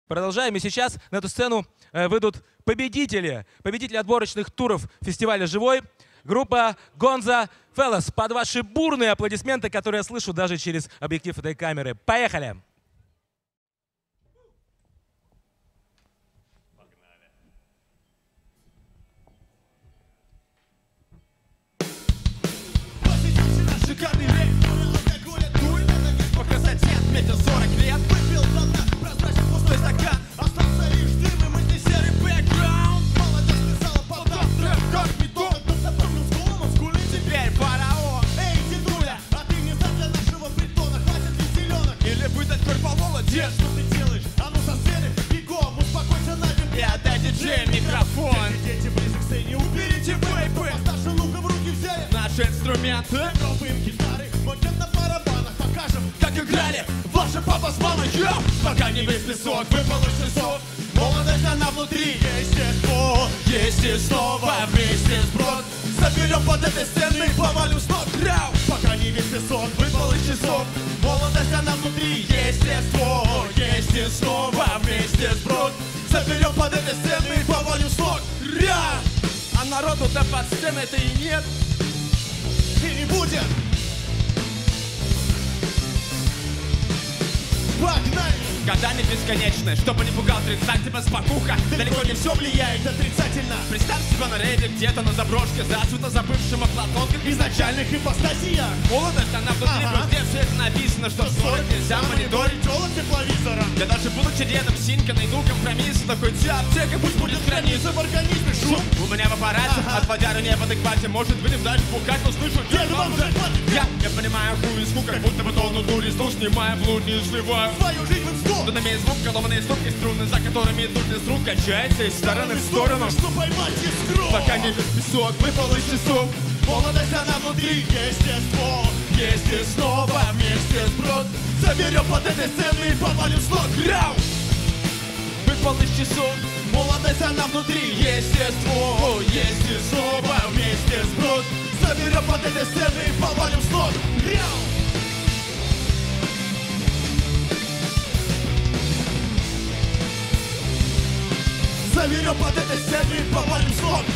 Продолжаем. И сейчас на эту сцену выйдут победители отборочных туров фестиваля «Живой». Группа Gonza Fellas. Под ваши бурные аплодисменты, которые я слышу даже через объектив этой камеры. Поехали! Шикарный рейв, алкоголя дуй, по красоте отметил 40 лет. Выпил до дна, прозрачный пустой стакан, остался лишь дым и мысли серый бэкграунд. Молодежь писала потом трек, как метод, но запомнил скулом, он скулит теперь фараон. Эй, дедуля, а ты не за для нашего притона, хватит ли зеленок? Или выдать корповола, дед, что ты делаешь? А ну со сцены, бегом, успокойся нафиг и отдай диджею микрофон. Дети ближе к сцене, уберите вейпы, постарше лука в руки взяли наши инструменты. Пробуем гитары, мочим на барабанах, покажем, как играли ваши папа с мамой. Пока не весь песок, выпал из часов. Молодость она внутри, естество, есть и снова вместе сброд. Соберем под этой сценой, повалю с ног. Пока не весь песок, выпал из часов. Молодость она внутри, естество, есть и снова вместе сброд. Соберем под этой сценой, повалю с ног. А народу-то под сценой-то и нет. И не будет. Погнали! Годами бесконечны, чтобы не пугал тридцать, типа спокуха. Далеко не все влияет отрицательно. Представь себя на рейде где-то на заброшке, зачем-то забывшим о платонках изначальных ипостасиях. Молодость, она внутри, везде все это написано, что в 40 нельзя мониторить тело тепловизора. Я даже будучи дедом синька найду компромисс. Такой вся аптека пусть будет храниться в организме шум. У меня в аппарате, от водяры не в адеквате. Может быть, вдаль бухать, но слышу дед, вам же я понимаю хуй и звук, как будто бы тонну дури, стул снимая блуд, не сливаю свою жизнь в инсту. Тут имеет звук, коломанные ступки, струны, за которыми идут из рук, качается из стороны в сторону, что поймать искру. Пока не весь песок выпал из часов. Молодость она внутри, естество, есть и снова вместе сброд. Заберем под этой сценой и повалим с ног. Выпал из часов. Молодость она внутри, естество, есть и снова вместе сброд. Заберем под этой сценой и повалим с ног. Заберем под этой сценой и повалим с ног.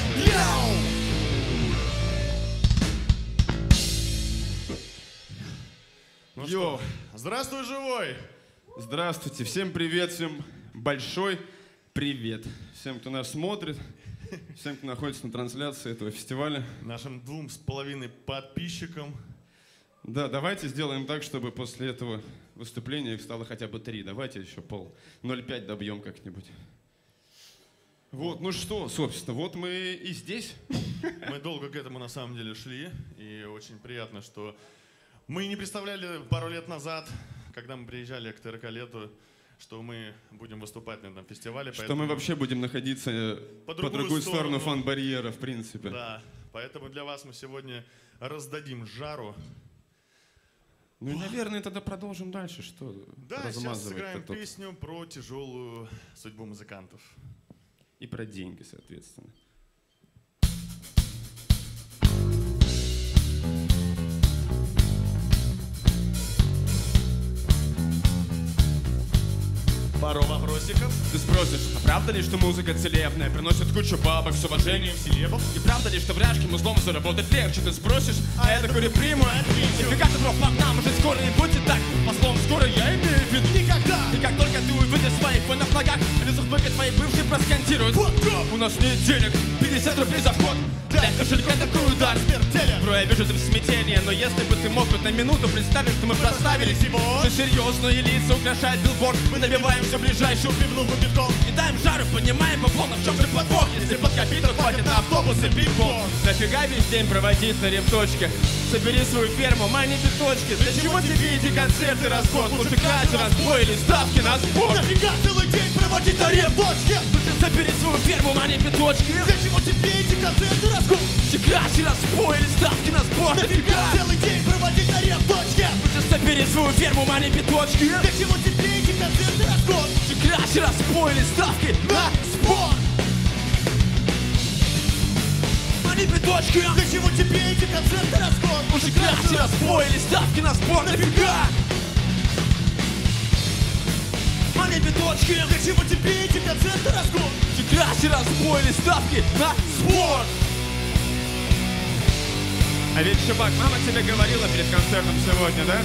Ну Йо, здравствуй, живой! Здравствуйте, всем привет, всем большой привет. Всем, кто нас смотрит, всем, кто находится на трансляции этого фестиваля. Нашим 2,5 подписчикам. Да, давайте сделаем так, чтобы после этого выступления их стало хотя бы 3. Давайте еще 0,5 добьем как-нибудь. Вот, ну что, собственно, вот мы и здесь. Мы долго к этому на самом деле шли, и очень приятно, что мы не представляли пару лет назад, когда мы приезжали к ТРК-лету, что мы будем выступать на этом фестивале. Что мы вообще будем находиться по другую сторону фан-барьера, в принципе. Да, поэтому для вас мы сегодня раздадим жару. Ну и, наверное, тогда продолжим дальше, что да, сейчас сыграем тут. Песню про тяжелую судьбу музыкантов. И про деньги, соответственно. Пару вопросиков. Ты спросишь, а правда ли, что музыка целебная, приносит кучу бабок с уважением селебов? И правда ли, что вряжким узлом заработать легче? Ты спросишь, а это кури приму? Нифига ты прав, нам уже скоро не будет так. По словам скоро я имею в виду никогда. И как только ты увидишь своих фонов ногах, или захвыка твои бывшие проскантируют. У нас нет денег, 50 рублей за вход. Для кошелька такой удар. Бро, я вижу ты в смятении, но если бы ты мог хоть на минуту представить, что мы проставили всего. Что серьезные лица украшают билборд. Мы набиваем все ближайшую пивнуху битком. И даем жару, понимаем поплотно, в чем же подвох. Если под копиту хватит на автобусы бигборд. Нафига весь день проводить на ремточке? Собери свою ферму, мани биточки. Для чего тебе эти концерты, расход? Лучше катер, разбой или ставки на спорт. Нафига целый день проводить на ремточке? Собери свою ферму, мани биточки. Для чего тебе эти концерты, расход? Катер, разбой или ставки на спорт. Нафига целый день проводить на ремточке? Лучше собери свою ферму, мани биточки. Для чего тебе эти концерты, расход? Катер, разбой или ставки на спорт. Мани биточки. Для чего тебе эти концерты, расход? Лучше катер, разбой или ставки на спорт. Нафига? Мани биточки, для чего тебе эти концерты разгон? Краще разбойли ставки на спорт. А ведь, чувак, мама тебе говорила перед концертом сегодня, да?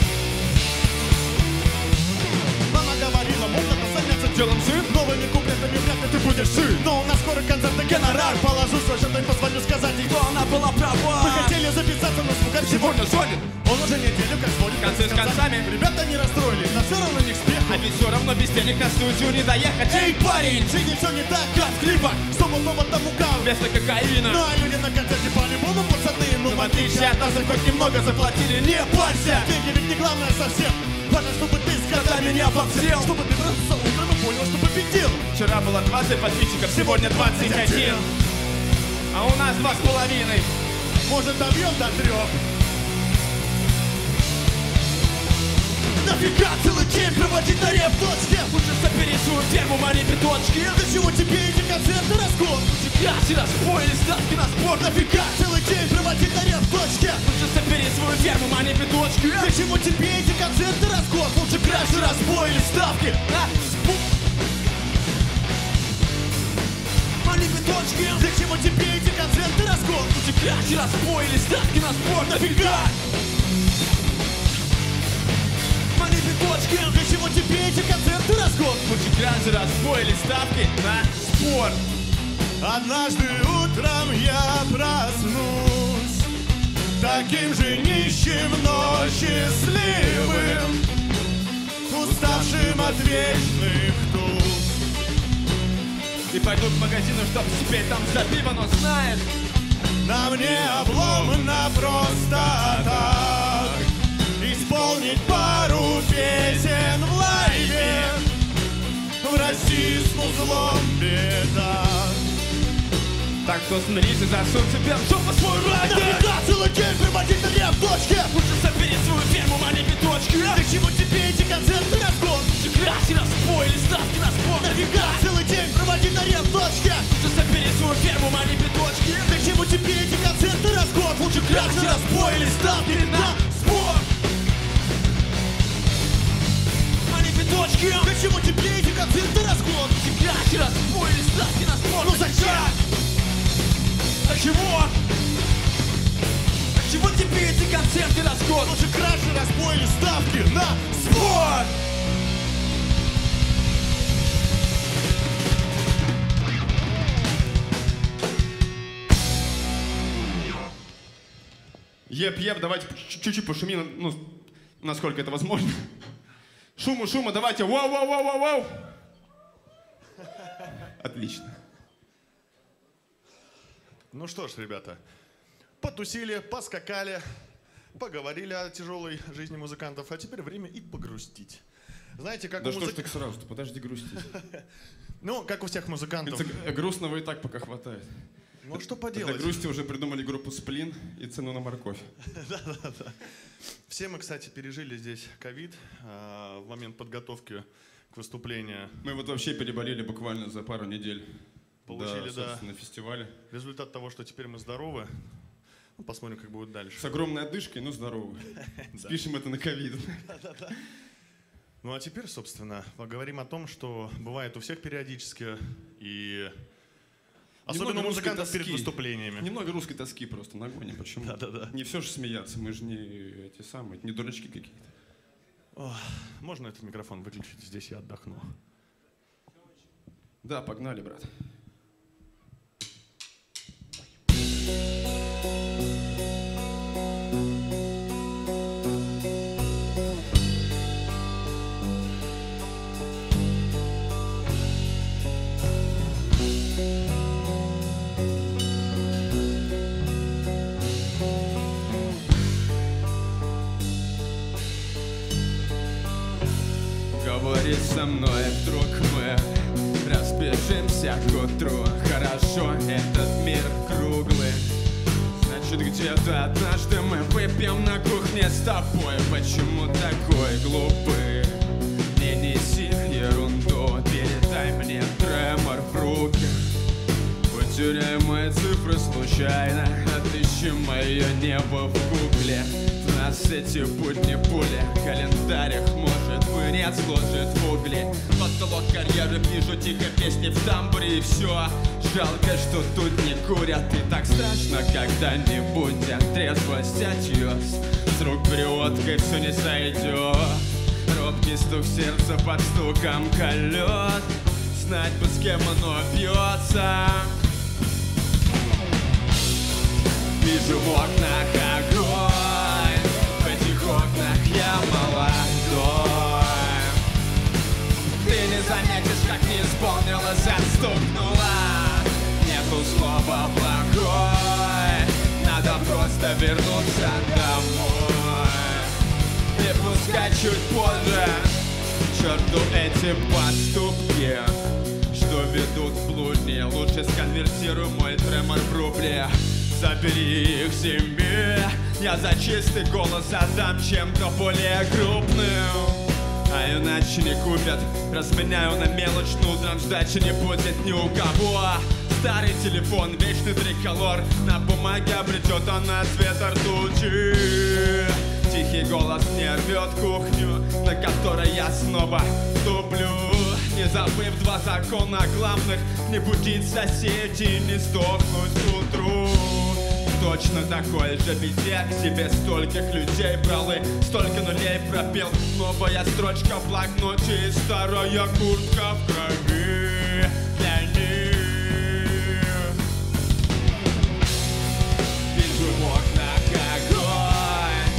Мама говорила, можно заняться Делом сын? новыми куплетами, вряд ли ты будешь сын. Но у нас скоро концерт и гонорар. Положу свой счет и позвоню сказать ей, что она была права. Мы хотели записаться, но звукарь Сегодня звонит. Он уже неделю как звонит. Концы с концами. Ребята не расстроились, но все равно не к смеху. А ведь все равно без денег на студию не доехать. Эй, парень, жизнь все не так, как в клипах. Снова там мукал. Вместо кокаина. Ну а люди на концерте по-любому пацаны. Ну в отличие от нас, им хоть немного заплатили. Не парься, деньги ведь не главное совсем. Важно, чтобы ты с годами не обобсел. Чтобы ты проснулся утром и понял, что победил. Вчера было 20 подписчиков, сегодня 21. А у нас 2,5. Может, добьем до 3. Нафига целый день проводить на реп-точке? Лучше собери свою ферму, мани биточки. Для чего тебе эти концерты расход? Краще разбойли ставки на спорт. Нафига целый день проводить на реп-точке? Лучше собери свою ферму, мани биточки. Для чего тебе эти концерты расход? Лучше краше разбой или ставки на спорт. Мани биточки. Для чего тебе эти концерты расход? Лучше краше разбойли ставки на спорт. Нафига? Мани биточки. Для чего тебе эти концерты расход? Лучше краше разбойли ставки на спорт. Однажды утром я проснусь таким же нищим, но счастливым, уставшим от вечных туз. И пойду к магазину, чтоб себе там за пиво, но знаешь, На мне обломно просто так исполнить пару песен в лайве. В России с узлом беда. так что смирись и засунь себе в жопу свой райдер. Нафига целый день проводить на реп-точке? Лучше собери свою ферму, мани биточки. Для чего тебе эти концерты разгон? Лучше краще разбойли ставки на спорт. Нафига целый день проводить на реп-точке? Лучше собери свою ферму, мани биточки. Для чего тебе эти концерты разгон? Лучше краше разбой или ставки на спорт. Мани биточки. Для чего тебе эти концерты разгон? Лучше краще разбойли ставки на спорт. Ну зачем? А чего? А чего тебе эти концерты расход? Лучше краше разбой или ставки на спорт. Еп, давайте чуть-чуть пошумим, ну, насколько это возможно. Шума, давайте, вау. Отлично. Ну что ж, ребята, потусили, поскакали, поговорили о тяжелой жизни музыкантов, а теперь время и погрустить. Знаете, как Да у что ж музык... так сразу-то, подожди грустить. Ну, как у всех музыкантов. Грустного и так пока хватает. Ну, что Для поделать? грусти уже придумали группу «Сплин» и цену на морковь. Да. Все мы, кстати, пережили здесь ковид в момент подготовки к выступлению. Мы вот вообще переболели буквально за пару недель. Получили, да. На фестивале. Результат того, что теперь мы здоровы. Ну, посмотрим, как будет дальше. С огромной одышкой, но здоровы. Спишем это на ковид. Ну, а теперь, собственно, поговорим о том, что бывает у всех периодически и... Особенно у музыкантов перед выступлениями. Немного русской тоски просто нагоним. Почему? Да. Не все же смеяться, мы же не эти самые, не дурачки какие-то. Можно этот микрофон выключить? Здесь я отдохну. Да, погнали, брат. Говори со мной, друг, мы разбежимся к утру. Хорошо, этот мир круглый. Значит, где-то однажды мы выпьем на кухне с тобой. Почему такой глупый? Не неси ерунду, передай мне тремор в руки. Потеряй мои цифры случайно, отыщи мое небо в гугле. нас эти будни пули. В календарях, может, вырез сложит в угли. Потолок карьеры, вижу тихо песни в тамбуре, и все. Жалко, что тут не курят. И так страшно когда-нибудь от трезвость отъес. С рук брюоткой все не сойдет. Робкий стук сердца под стуком колес. Знать бы, с кем оно бьется. Вижу в окнах огонь. В этих окнах я молодой. Ты не заметишь, как не исполнилось, отстукнула. Нету слова плохой. Надо просто вернуться домой. И пускай чуть позже. Черту эти поступки, что ведут в блудни. Лучше сконвертируй мой тремор в рубли. Забери их себе. Я за чистый голос отдам чем-то более крупным. А иначе не купят. Разменяю на мелочь, но утром сдачи не будет ни у кого. Старый телефон, вечный триколор. На бумаге обретет она цвет ртути. Тихий голос не рвет кухню, на которой я снова ступлю. Не забыв два закона главных: не будить соседей, не сдохнуть к утру. Точно такой же беде к себе стольких людей брал и столько нулей пропел. Новая строчка в блокноте и старая куртка в крови для них. Вижу в окнах огонь.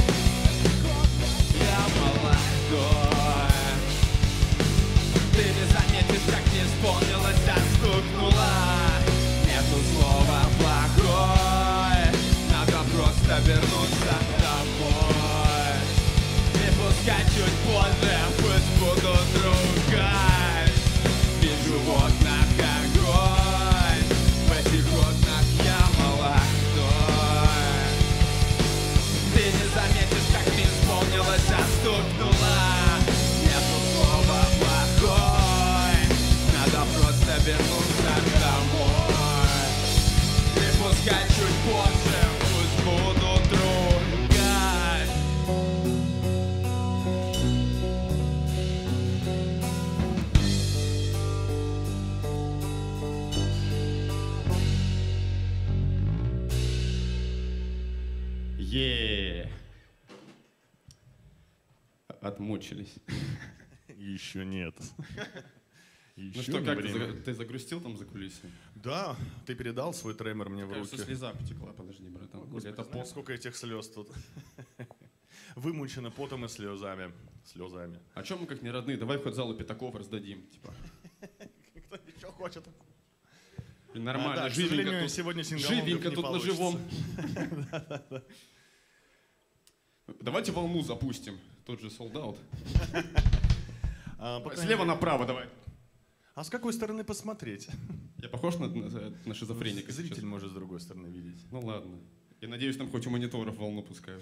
Я молодой. Ты не заметишь, как не исполнилось, отстукнула. Нету слова плохой. Надо просто вернуться домой. И пускай чуть позже, пусть буду другой. Вижу в окнах огонь. В этих окнах я молодой. Ты не заметишь, как не исполнилось, отстукнула. Нету слова плохой. Надо просто вернуться домой. И пускай чуть позже, пусть буду другой. Отмучились. Еще нет. Ну что, как ты загрустил там за кулисами? Да, ты передал свой тремор мне в руки. Кажется, слеза потекла, подожди, братан. Господи, Это знаешь, сколько этих слез тут. Вымучено потом и слезами. Слезами. О чем мы как не родные? Давай хоть залу пятаков раздадим. Типа. Кто еще хочет. Нормально, да, живенько тут, сегодня живенько не тут на живом. Давайте волну запустим. Тот же Sold Out. Слева направо давай. А с какой стороны посмотреть? Я похож на шизофреника? Зритель сейчас? может с другой стороны видеть. Ну ладно. Я надеюсь, там хоть у мониторов волну пускают.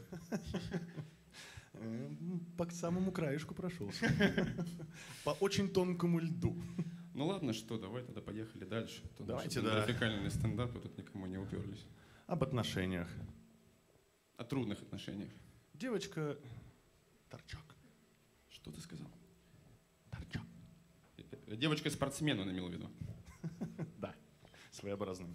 По самому краешку прошел. По очень тонкому льду. Ну ладно, что, давай тогда поехали дальше. Давайте, да. да. Графикальные стендапы тут никому не уперлись. Об отношениях. О трудных отношениях. Девочка торчок. Что ты сказал? Торчок. Девочка-спортсмен, он имел в виду. Да, своеобразным.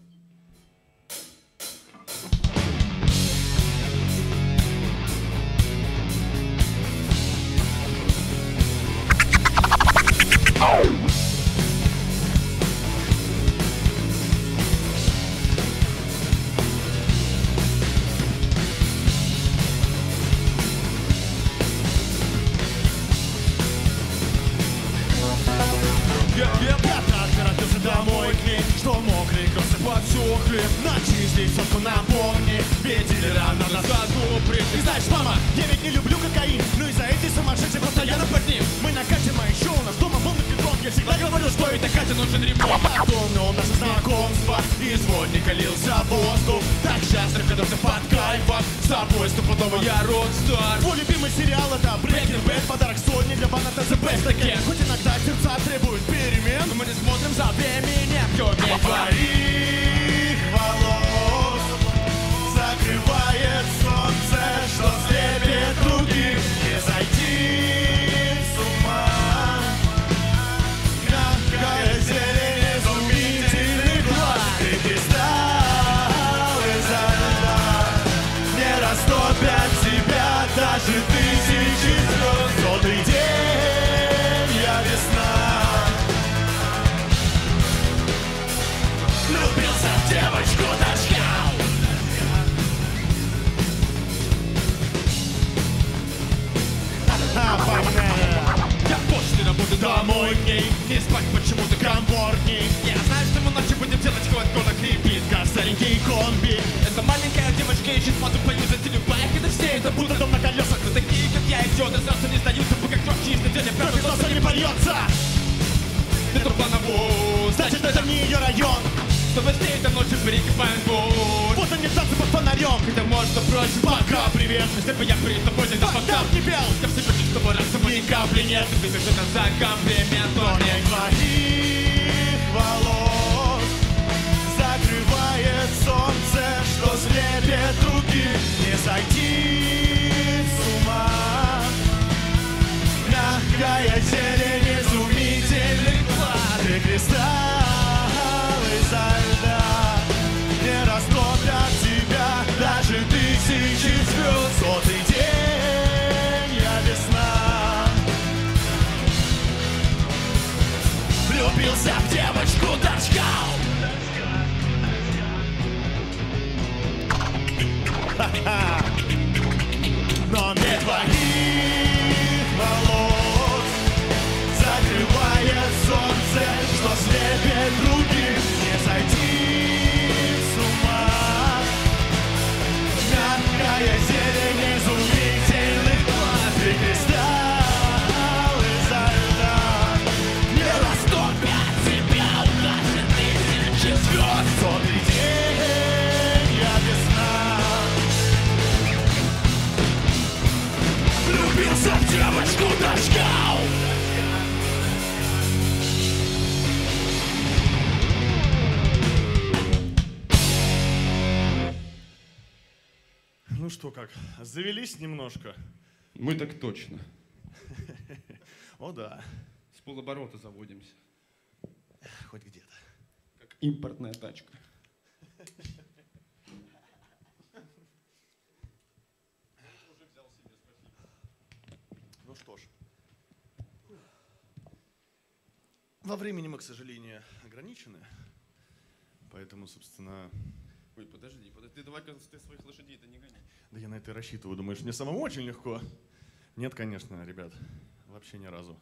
Я так торопился домой к ней, что мокрые кроссы подсохли. Начистить сотку напомни, ведь дилера надо задобрить. И знаешь, мама, я ведь не люблю кокаин, но из-за этой сумасшедшей постоянно под ним. Мы накатим, а еще у нас дома полный петрон. Я всегда говорю, что этой Кате нужен ремонт. Помнил наше знакомство, из водника лился воздух. Так счастлив, когда все под кайфом. С тобой стопудово я рок-стар. Твой любимый сериал — это Breaking Bad. Подарок сотни для фаната The Best Again. Хоть иногда сердца требуют перемен, но мы не смотрим за временем. Темень твоих волос закрывает солнце, что слепит Чтобы с этой ночью перекипаем путь. Вот они танцы под фонарем. Хотя можно проще. Пока, привет. Если бы я перед тобой тогда Пока пока не пел. я в себе чтобы раз собой ни капли нет. Ты пишешь это за комплимент. Но не твоих волос закрывает солнце, что слепит руки. Не сойти с ума. Мягкая зелень изумительных глаз. Кристаллы изо льда не растопят тебя даже тысячи звезд. Сотый день я весна. Влюбился в девочку торчкал. Но не твоих волос закрывает солнце, что слепит руки. Не сойти с ума. Мягкая зелень изумительных глаз. И кристаллы изо льда не растопят тебя даже тысячи звезд. Сотый день я весна. Влюбился в девочку дождал. Ну что, как, завелись немножко? Мы так точно. О да, С полоборота заводимся. хоть где-то. Как импортная тачка. Ну что ж. Во времени мы, к сожалению, ограничены. Поэтому, собственно... Ой, подожди, ты давай-ка ты своих лошадей-то не гони. Да я на это и рассчитываю. Думаешь, мне самому очень легко? Нет, конечно, ребят. Вообще ни разу.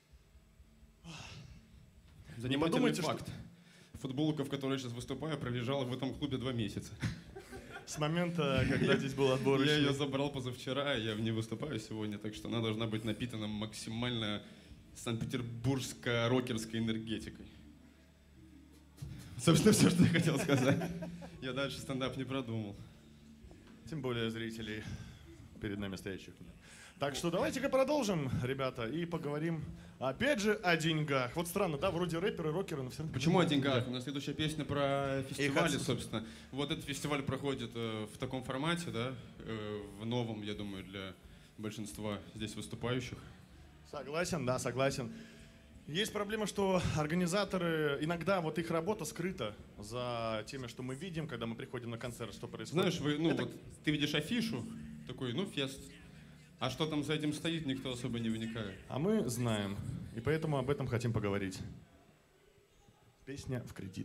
Занимательный подумайте, факт. Футболка, в которой я сейчас выступаю, пролежала в этом клубе 2 месяца. С момента, когда здесь был отбор. Я ее забрал позавчера, я в ней выступаю сегодня, так что она должна быть напитана максимально санкт-петербургско-рокерской энергетикой. Собственно, все, что я хотел сказать. Я дальше стендап не продумал. Тем более зрителей перед нами стоящих нет. Так что давайте-ка продолжим, ребята, и поговорим опять же о деньгах. Вот странно, да, вроде рэперы, рокеры, но все равно... Почему о деньгах? У нас следующая песня про фестивали, отсутствие. собственно. Вот этот фестиваль проходит в таком формате, да, в новом, я думаю, для большинства здесь выступающих. Согласен, да, согласен. Есть проблема, что организаторы, иногда вот их работа скрыта за теми, что мы видим, когда мы приходим на концерт, что происходит. Знаешь, вот ты видишь афишу, такой, ну, фест. А что там за этим стоит, никто особо не вникает. А мы знаем, и поэтому об этом хотим поговорить. Песня в кредит.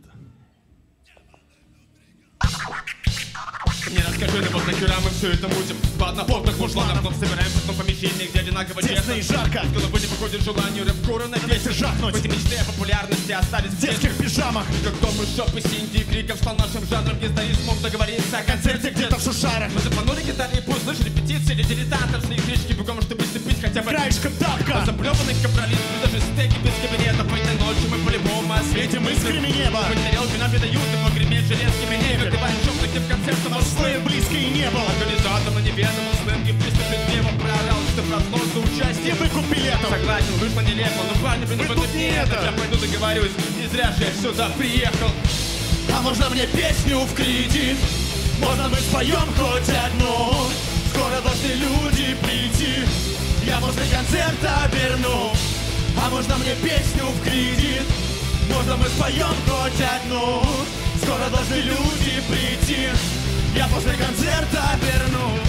Не расскажи, да вот нахера мы все это мутим. По однопортных мушланам вновь собираемся в том помещении, где одинаково Тесно и жарко. С головы не выходит желание рэп-кора на Вместе жахнуть. Эти мечты о популярности остались В детских пижамах. Как дом из шопы синди криков стал нашим жанром, где стоит смог договориться о Концерте где-то в Шушарах. Мы запанули гитары и пусть слышь репетиции для дилетантов. С них крички бегом, чтобы сцепить хотя бы Краешком тапка. заплеванный капралист. Даже стейки без кабинета. Этой ночью мы по-любому осветим искрами неба. Мы тарелки нам не дают, и погреметь железкими ней. Выпиваем шоп-таки в концерте. Но слоя близко и не было. Организатор на неведомом сленге в приступе гнева проорал, что проснул за участие. Не выкуп билетов. Согласен, вышло нелепо, но парни, блин, Вы в тут это не нет. это. Я пойду договорюсь, не зря же я сюда приехал. А можно мне песню в кредит? Можно мы споем хоть одну? Скоро должны люди прийти. Я после концерта верну. А можно мне песню в кредит? Можно мы споем хоть одну? Скоро должны люди прийти. Я после концерта верну.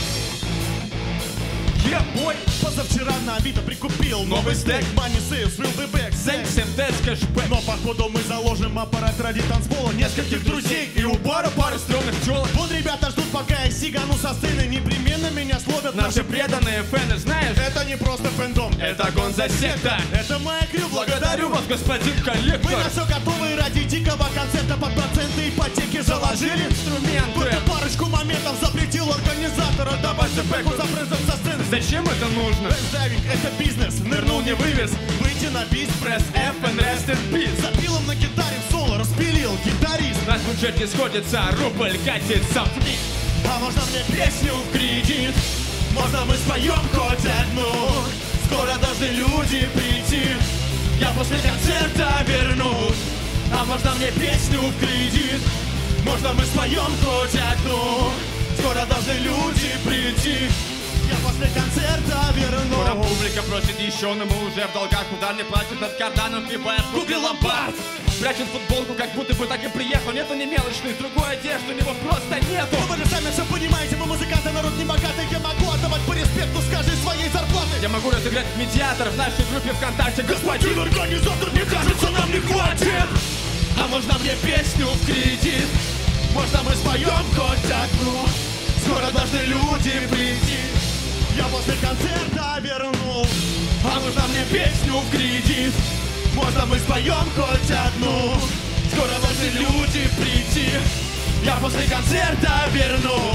Бой, Позавчера на Авито прикупил новый стек. Money sales, will be back, Thanks thanks. and that's кэшбэк. Но походу мы заложим аппарат ради танцпола нескольких друзей и у бара Пару стрёмных тёлок. Вот ребята ждут, пока я сигану со сцены. Непременно меня словят Наши преданные фэны, знаешь, Это не просто фэндом, это гонза секта. это моя крю. Благодарю вас, господин Вы на коллектор. все готовы ради дикого концерта. Под проценты ипотеки заложили Инструменты. Только парочку моментов запретил организатора. Давай бэку за призом со сцены. Зачем это нужно? Дайвинг — это бизнес. Нырнул, не вывез. Выйти на бис, Press F and rest in peace. Запилом на гитаре в соло распилил гитарист. На наш бюджет не сходится, рубль катится вниз. А можно мне песню в кредит? Можно мы споем хоть одну? Скоро должны люди прийти, я после концерта вернусь. А можно мне песню в кредит? Можно мы споем хоть одну? Скоро должны люди прийти, я после концерта Скоро вернусь. публика просит еще, но мы уже в долгах. Удар не плачет над карданом, пивает в кукле ломбард. Прячет футболку, как будто бы так и приехал. Нету ни мелочной, другой одежды у него просто нету. Но вы же сами все понимаете, мы музыканты, народ не богатый. Я могу отдавать по респекту с каждой своей зарплаты. Я могу разыграть медиатор в нашей группе ВКонтакте. Господин организатор, мне кажется, нам не хватит. А можно мне песню в кредит? Можно мы споем хоть одну? Скоро должны люди прийти, я после концерта верну. А можно мне песню в кредит? Можно мы споем хоть одну? Скоро должны люди прийти, я после концерта верну.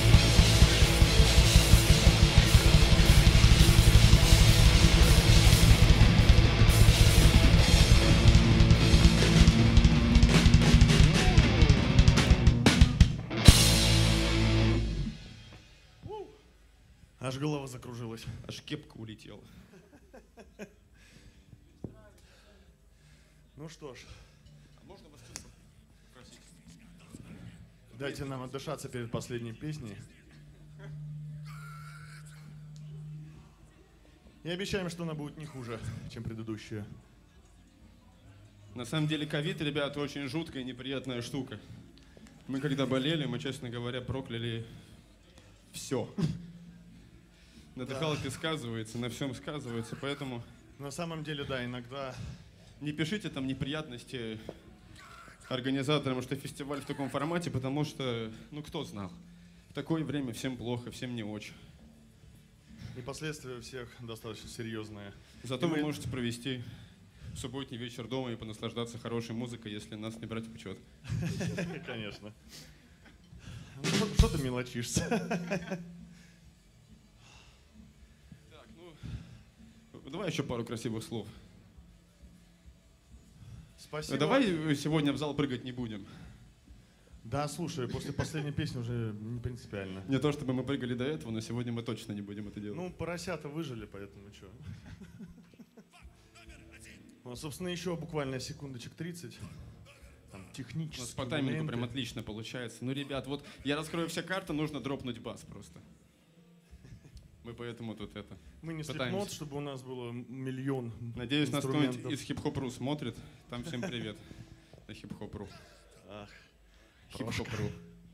Аж голова закружилась. Аж кепка улетела. Ну что ж. Дайте нам отдышаться перед последней песней. И обещаем, что она будет не хуже, чем предыдущая. На самом деле ковид, ребята, очень жуткая и неприятная штука. Мы когда болели, мы, честно говоря, прокляли все. На дыхалке сказывается, на всем сказывается, поэтому На самом деле, да, иногда... не пишите там неприятности организаторам, что фестиваль в таком формате, потому что, ну кто знал, в такое время всем плохо, всем не очень. И последствия у всех достаточно серьезные. Зато И вы мы- можете провести субботний вечер дома и понаслаждаться хорошей музыкой, если нас не брать в учет. Конечно. Ну, что ты мелочишься? Так, ну, давай еще пару красивых слов. Спасибо. Давай сегодня в зал прыгать не будем. Да, слушай, после последней песни уже не принципиально. Не то чтобы мы прыгали до этого, но сегодня мы точно не будем это делать. Ну, поросята выжили, поэтому что. Ну, собственно, еще буквально секундочек 30. Там, У нас технические по таймингу моменты. прям отлично получается. Ну, ребят, вот я раскрою все карты, нужно дропнуть бас просто. Мы поэтому тут это... Мы не пытаемся. слепнот, чтобы у нас было миллион Надеюсь, нас кто-нибудь инструментов. из хип-хоп.ру смотрит. Там всем привет. На хип-хоп.ру. Ах, Хип-хоп.ру.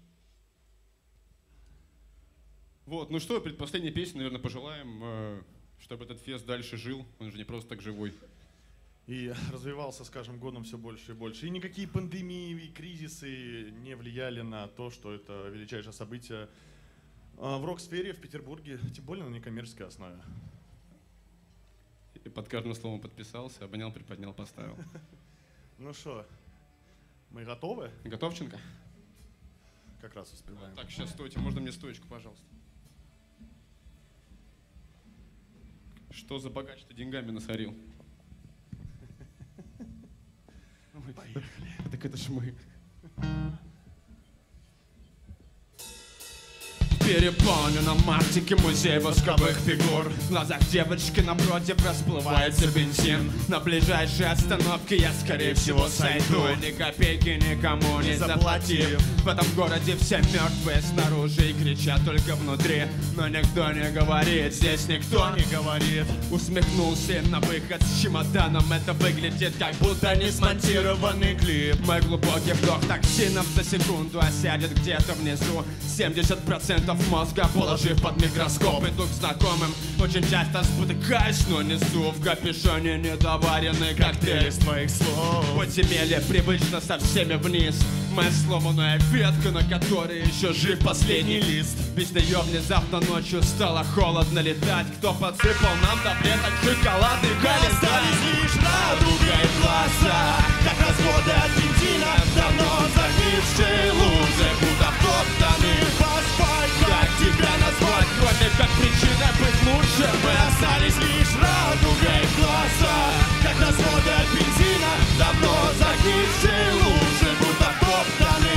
Вот, ну что, предпоследняя песня, наверное, пожелаем, чтобы этот фест дальше жил. Он же не просто так живой. и развивался с каждым годом все больше и больше. И никакие пандемии и кризисы не влияли на то, что это величайшее событие в рок-сфере в Петербурге, тем более на некоммерческой основе. И под каждым словом подписался, обнял, приподнял, поставил. Ну что, мы готовы? Готовченко? Как раз успеваем. Так, сейчас стойте. Можно мне стоечку, пожалуйста? Что за богач ты деньгами насорил? Поехали. Так это ж мы. Переполненном Арктике музей восковых фигур. В глазах девочки напротив расплывается бензин. На ближайшей остановке я, скорее всего, сойду, ни копейки никому не заплатив. В этом городе все мертвые снаружи и кричат только внутри. Но никто не говорит, здесь никто не говорит. Усмехнулся на выход с чемоданом. Это выглядит как будто не смонтированный клип. Мой глубокий вдох токсинов за секунду осядет где-то внизу. 70% мозга положив под микроскоп. Иду к знакомым, очень часто спотыкаюсь, но несу в капюшоне недоваренный коктейль из твоих слов. Подземелье привычно со всеми вниз. Моя сломанная ветка, на которой еще жив последний лист. Без нее внезапно ночью стало холодно летать. Кто подсыпал нам таблеток, шоколад и калий? Остались лишь радуга и глаза, как разводы от бензина, давно загнившие лузы, будто втоптаны в асфальт. Как тебя назвать, кроме как причина быть лучше? Мы остались лишь радуга и глаза, как разводы от бензина, давно загнившие лужи, будто втоптаны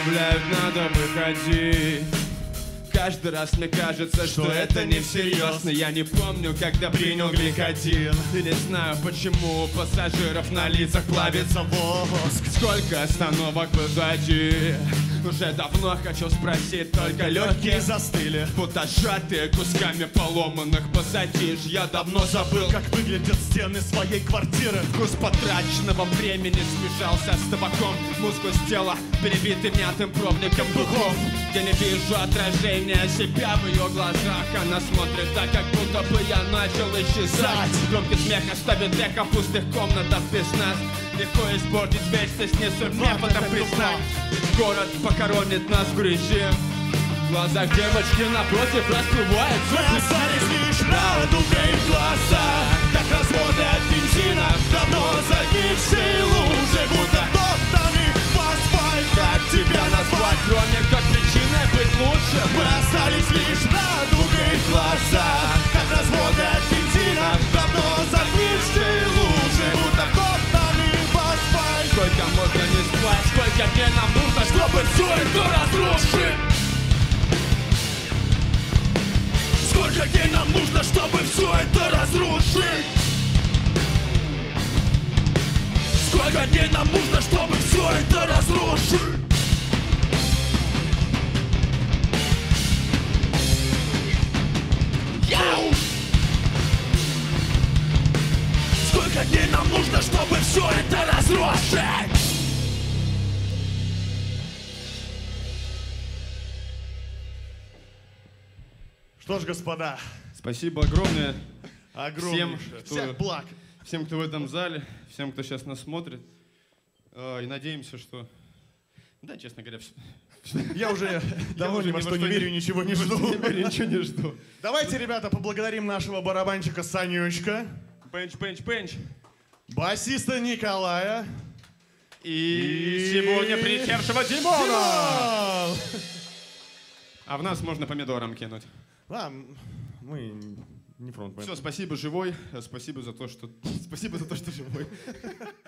наставляют, надо выходить. Каждый раз мне кажется, что это не всерьез. Но я не помню, когда принял гликотин. И не знаю, почему у пассажиров на лицах плавится воск. Сколько остановок позади? Уже давно хочу спросить, только легкие застыли, будто сжатые кусками поломанных пассатиж. Я давно забыл, Как выглядят стены своей квартиры. вкус потраченного времени смешался с табаком. Мускус тела перебитый мятым пробником духов. Я не вижу отражения себя в ее глазах. Она смотрит так, как будто бы я начал исчезать. Громкий смех оставит эхо в пустых комнатах без нас. Легко испортить вечность, не суть мне потом признать. Город похоронит нас в грязи. В глазах девочки напротив расплывает Мы остались лишь радугой в глазах, как разводы от бензина, давно загнившие лужи, будто топтаны в асфальт. Как тебя назвать, кроме как причиной быть лучше? Мы остались лишь радугой в глазах, как разводы от бензина, давно загнившие лужи, будто топтаны в асфальт. Сколько можно не спать, сколько дней нам нужно, чтобы все это разрушить? Сколько дней нам нужно, чтобы все это разрушить? Сколько дней нам нужно, чтобы все это разрушить? Яу! Сколько дней нам нужно, чтобы все это разрушить? Что ж, господа, Спасибо огромное огромное. Всем, Всех благ. всем, кто в этом зале, всем, кто сейчас нас смотрит. И надеемся, что... Да, честно говоря, Я уже давно уже ни во что не верю, ничего не жду. ничего не жду. Давайте, ребята, поблагодарим нашего барабанщика Санючка, Пенч, пенч, пенч. басиста Николая И сегодня прикершего Димона. Димон! А в нас можно помидором кинуть. Да, мы не фронтмен. Все, спасибо, живой. Спасибо за то, что... Спасибо за то, что живой.